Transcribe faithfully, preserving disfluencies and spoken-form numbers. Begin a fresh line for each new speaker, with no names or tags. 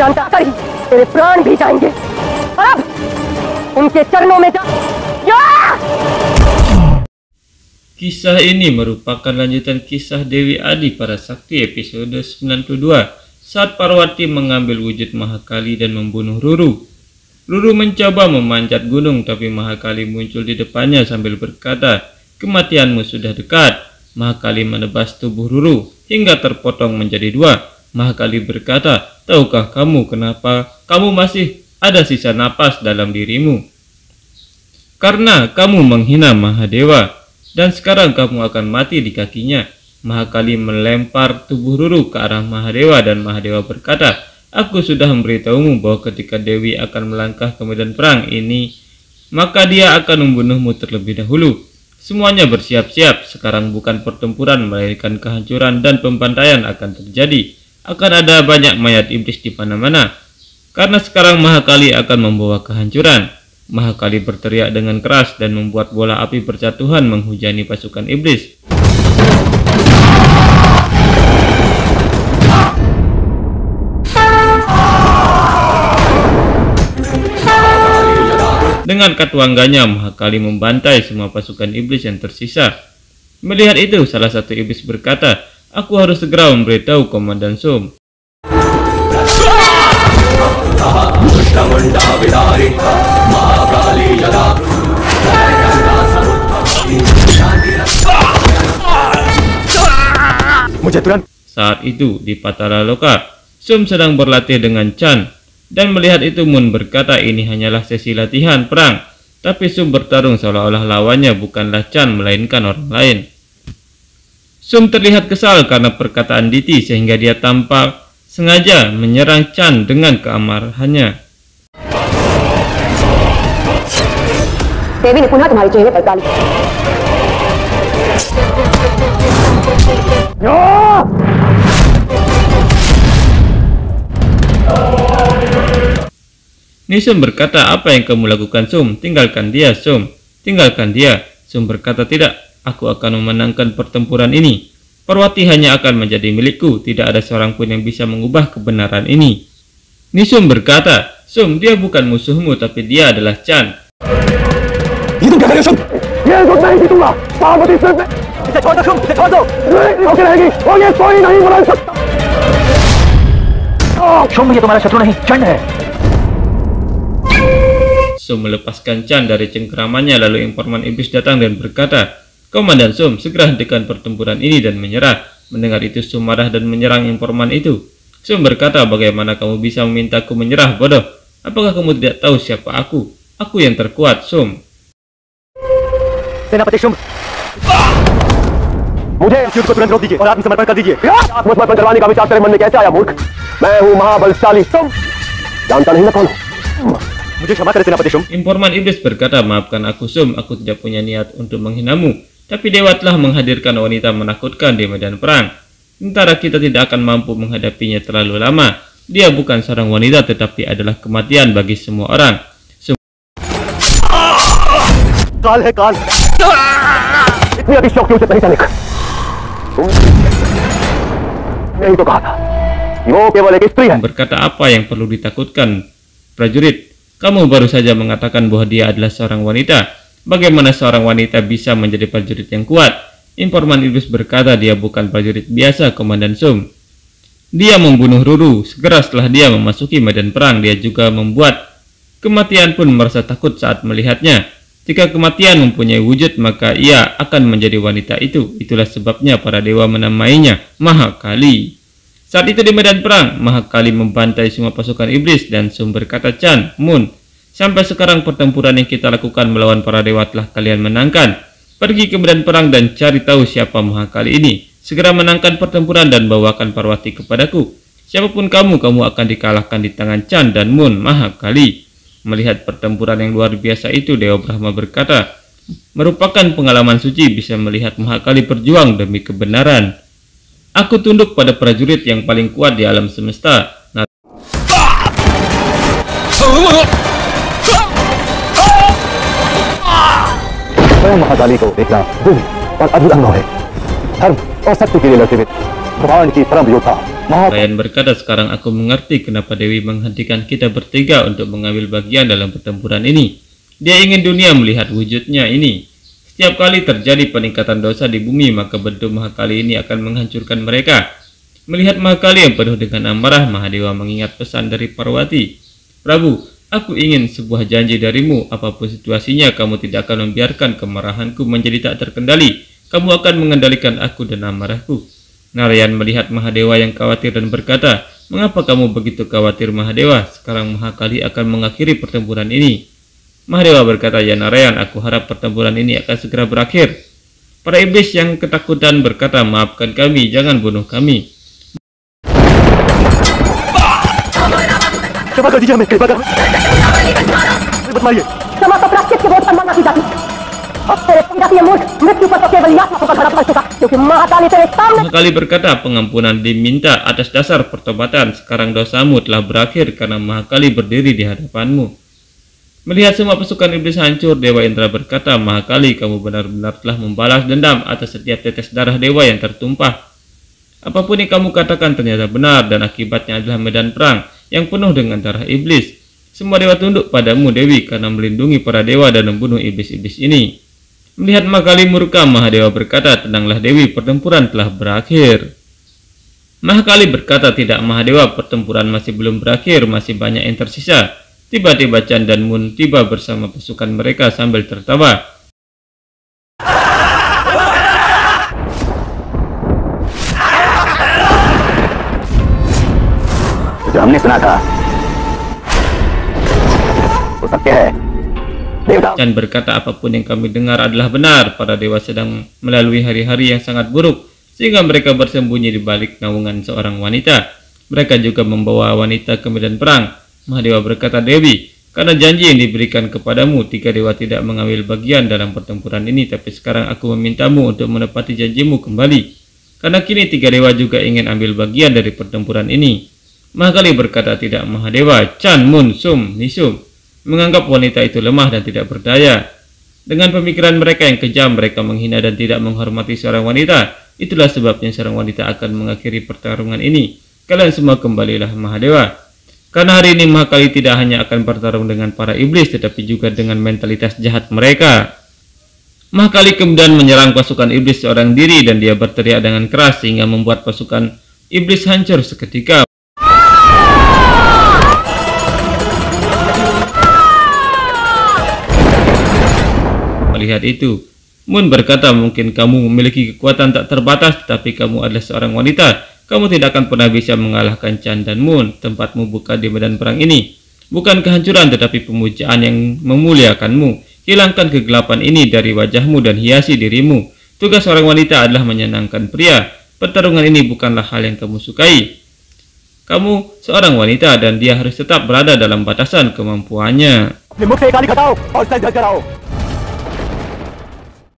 जानता ही तेरे प्राण भी जाएंगे। और अब उनके चरणों में जा। या!
Kisah ini merupakan lanjutan kisah Dewi Adi Parasakti episode sembilan puluh dua saat Parwati mengambil wujud Mahakali dan membunuh Ruru. Ruru mencoba memanjat gunung tapi Mahakali muncul di depannya sambil berkata, "Kematianmu sudah dekat." Mahakali menebas tubuh Ruru hingga terpotong menjadi dua. Mahakali berkata, "Tahukah kamu kenapa kamu masih ada sisa napas dalam dirimu? Karena kamu menghina Mahadewa. Dan sekarang kamu akan mati di kakinya." Mahakali melempar tubuh Ruru ke arah Mahadewa dan Mahadewa berkata, "Aku sudah memberitahumu bahwa ketika Dewi akan melangkah ke medan perang ini, maka dia akan membunuhmu terlebih dahulu. Semuanya bersiap-siap, sekarang bukan pertempuran melainkan kehancuran dan pembantaian akan terjadi. Akan ada banyak mayat iblis di mana-mana, karena sekarang Mahakali akan membawa kehancuran." Mahakali berteriak dengan keras dan membuat bola api berjatuhan menghujani pasukan iblis. Dengan katuangganya, Mahakali membantai semua pasukan iblis yang tersisa. Melihat itu, salah satu iblis berkata, "Aku harus segera memberitahu Komandan Sum." Saat itu di Patalaloka, Sum sedang berlatih dengan Chan, dan melihat itu Mun berkata ini hanyalah sesi latihan perang, tapi Sum bertarung seolah-olah lawannya bukanlah Chan melainkan orang lain. Sum terlihat kesal karena perkataan Diti sehingga dia tampak sengaja menyerang Chan dengan keamarhannya.
देवी ने पुनः तुम्हारे चेहरे पर डाली।
Nisum berkata, "Apa yang kamu lakukan, Sum? Tinggalkan dia, Sum. Tinggalkan dia." Sum berkata, "Tidak, aku akan memenangkan pertempuran ini. Parwati hanya akan menjadi milikku. Tidak ada seorang pun yang bisa mengubah kebenaran ini." Nisum berkata, "Sum, dia bukan musuhmu, tapi dia adalah Chan."
तुम क्या कर रहे हो? ये रुक नहीं जीतूंगा। पार्वती सिर्फ इसे छोड़ दो, तुम इसे छोड़ दो। नहीं होके रहेगी और ये कोई नहीं बदल सकता। शुंभ, ये तुम्हारा शत्रु नहीं, चंड है।
Sum melepaskan Chan dari cengkeramannya, lalu informan iblis datang dan berkata, "Komandan Sum, segera hentikan pertempuran ini dan menyerah." Mendengar itu Sum marah dan menyerang informan itu. Sum berkata, "Bagaimana kamu bisa memintaku menyerah, bodoh? Apakah kamu tidak tahu siapa aku? Aku yang terkuat, Sum."
सेनापति शुंभ, मुझे इस युद्ध को तुरंत रोक दीजिए और आत्मसमर्पण कर दीजिए। आत्मसमर्पण करवाने का विचार तेरे मन में कैसे आया, मूर्ख? मैं हूँ महाबलशाली शुंभ, जानता नहीं मैं कौन हूँ? मुझे क्षमा करे सेनापति Shumbh.
Informan iblis berkata, "Maafkan aku, Sum, aku tidak punya niat untuk menghinamu, tapi dewa telah menghadirkan wanita menakutkan di medan perang. Tentara kita tidak akan mampu menghadapinya terlalu lama. Dia bukan seorang wanita, tetapi adalah kematian bagi semua orang." Sum
काल है काल, इतनी अतिशयोक्ति उचित नहीं सैनिक। यही तो कहा था, वो केवल एक स्त्री है।
Berkata, "Apa yang perlu ditakutkan, prajurit? Kamu baru saja mengatakan bahwa dia adalah seorang wanita. Bagaimana seorang wanita bisa menjadi prajurit yang kuat?" Informan iblis berkata, "Dia bukan prajurit biasa, Komandan Sum. Dia membunuh Ruru. Segera setelah dia memasuki medan perang, dia juga membuat kematian pun merasa takut saat melihatnya. Jika kematian mempunyai wujud, maka ia akan menjadi wanita itu. Itulah sebabnya para dewa menamainya Mahakali." Saat itu di medan perang, Mahakali membantai semua pasukan iblis dan Sum berkata, "Chan, Mun, sampai sekarang pertempuran yang kita lakukan melawan para dewa telah kalian menangkan. Pergi ke medan perang dan cari tahu siapa Mahakali ini. Segera menangkan pertempuran dan bawakan Parwati kepadaku. Siapapun kamu, kamu akan dikalahkan di tangan Chan dan Mun Mahakali." Melihat pertempuran yang luar biasa itu, Dewa Brahma berkata, "Merupakan pengalaman suci bisa melihat Mahakali berjuang demi kebenaran. Aku tunduk pada prajurit yang paling kuat di alam semesta." Nah,
स्वयं महाकाली को देखना दिव्य और अद्भुत अनुभव है। धर्म और सत्य के लिए लड़ते हुए प्राण की परम योद्धा महा
Ryan berkata, sekarang aku mengerti kenapa Dewi menghentikan kita bertiga untuk mengambil bagian dalam pertempuran ini. Dia ingin dunia melihat wujudnya ini. Setiap kali terjadi peningkatan dosa di bumi, maka bentuk Mahakali ini akan menghancurkan mereka. Melihat Mahakali yang penuh dengan amarah, Mahadewa mengingat pesan dari Parwati. Prabu, aku ingin sebuah janji darimu. Apapun situasinya, kamu tidak akan membiarkan kemarahanku menjadi tak terkendali. Kamu akan mengendalikan aku dan amarahku. Narayan melihat Mahadewa yang khawatir dan berkata, mengapa kamu begitu khawatir Mahadewa? Sekarang Mahakali akan mengakhiri pertempuran ini. Mahadewa berkata, ya Narayan, aku harap pertempuran ini akan segera berakhir. Para iblis yang ketakutan berkata, maafkan kami, jangan bunuh kami.
क्षमा कर दीजिए हमें, कृपा कर मत मारिए।
क्षमा तो प्राश्चित के बहुत सम्मान की जाती। अब तेरे पिता की ये मूर्ख मृत्यु पर तो केवल यातना को खड़ा कर चुका, क्योंकि महाकाली तेरे सामने।
Mahakali berkata, pengampunan diminta atas dasar pertobatan. Sekarang dosamu telah berakhir karena Mahakali berdiri di hadapanmu. Melihat semua pasukan iblis hancur, Dewa Indra berkata, Mahakali, kamu benar-benar telah membalas dendam atas setiap tetes darah dewa yang tertumpah. Apapun yang kamu katakan ternyata benar, dan akibatnya adalah medan perang yang penuh dengan darah iblis. Semua dewa tunduk padamu, Dewi, karena melindungi para dewa dan membunuh iblis-iblis ini. Melihat Mahakali murka, Mahadewa berkata, tenanglah Dewi, pertempuran telah berakhir. Mahakali berkata, tidak Mahadewa, pertempuran masih belum berakhir, masih banyak yang tersisa. Tiba-tiba Chan dan Moon tiba bersama pasukan mereka sambil tertawa.
जो हमने सुना था वो सत्य है। देवता
Chan berkata, apapun yang kami dengar adalah benar. Para dewa sedang melalui hari-hari yang sangat buruk, sehingga mereka bersembunyi di balik naungan seorang wanita. Mereka juga membawa wanita ke medan perang. Mahadewa berkata, Dewi, karena janji yang diberikan kepadamu, tiga dewa tidak mengambil bagian dalam pertempuran ini, tapi sekarang aku memintamu untuk menepati janjimu kembali. Karena kini tiga dewa juga ingin ambil bagian dari pertempuran ini. Mahakali berkata, tidak Mahadewa. Chan, Moon, Sum, Nisum menganggap wanita itu lemah dan tidak berdaya. Dengan pemikiran mereka yang kejam, mereka menghina dan tidak menghormati seorang wanita. Itulah sebabnya seorang wanita akan mengakhiri pertarungan ini. Kalian semua kembalilah Mahadewa. Karena hari ini Mahakali tidak hanya akan bertarung dengan para iblis, tetapi juga dengan mentalitas jahat mereka. Mahakali kemudian menyerang pasukan iblis seorang diri, dan dia berteriak dengan keras sehingga membuat pasukan iblis hancur seketika. Melihat itu, Moon berkata, mungkin kamu memiliki kekuatan tak terbatas, tetapi kamu adalah seorang wanita. Kamu tidak akan pernah bisa mengalahkan Chan dan Moon. Tempatmu bukan di medan perang ini. Bukan kehancuran, tetapi pemujaan yang memuliakanmu. Hilangkan kegelapan ini dari wajahmu dan hiasi dirimu. Tugas seorang wanita adalah menyenangkan pria. Pertarungan ini bukanlah hal yang kamu sukai. Kamu seorang wanita dan dia harus tetap berada dalam batasan kemampuannya.
अपने मुख से एक गाली घटाओ और सच ढक कर आओ।